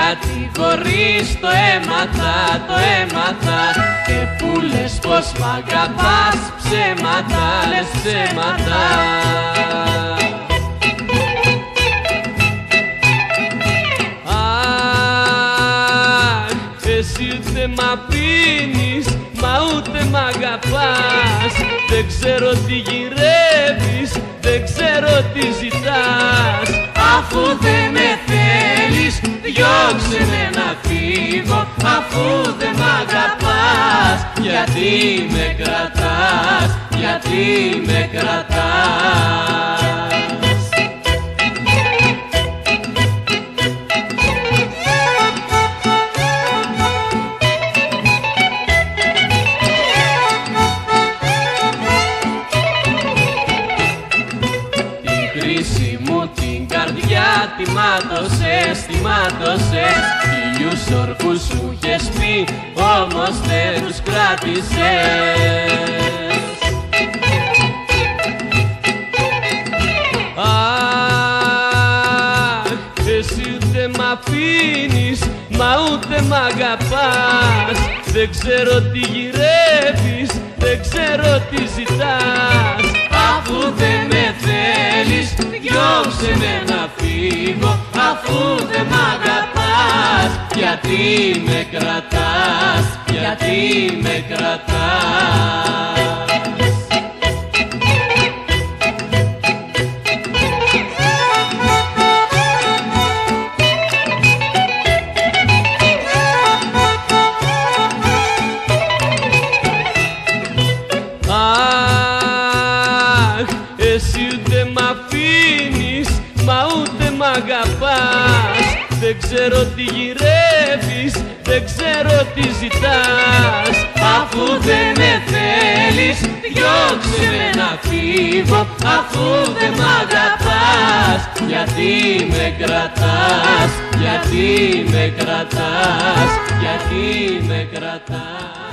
κατηγορείς, το έμαθα. Και που λες πως μ' αγαπάς, ψέματα λες, ψέματα. Εσύ ούτε μ' αφήνεις, μα ούτε μ' αγαπάς. Δεν ξέρω τι γυρεύεις, δεν ξέρω τι ζητάς. Αφού δεν με θέλεις, διώξε με να φύγω. Αφού δεν μ' αγαπάς, γιατί με κρατάς, γιατί με κρατάς. Την καρδιά τη μάτωσες, τη μάτωσες. Χίλιους ορκούς σου είχες πει, όμως δεν τους κράτησες. Αχ, εσύ ούτε μ' αφήνεις, μα ούτε μ' αγαπάς. Δεν ξέρω τι γυρεύεις, δεν ξέρω τι ζητάς. Αφού δεν με θέλεις, διώξε με να φύγω. Αφού δεν μ' αγαπάς, γιατί με κρατάς, γιατί με κρατάς. Εσύ ούτε μ' αφήνεις, μα ούτε μ' αγαπάς. Δεν ξέρω τι γυρεύεις, δεν ξέρω τι ζητάς. Αφού δεν με θέλεις, διώξε με να φύγω. Αφού δεν μ' αγαπάς, γιατί με κρατάς, γιατί με κρατάς, γιατί με κρατάς.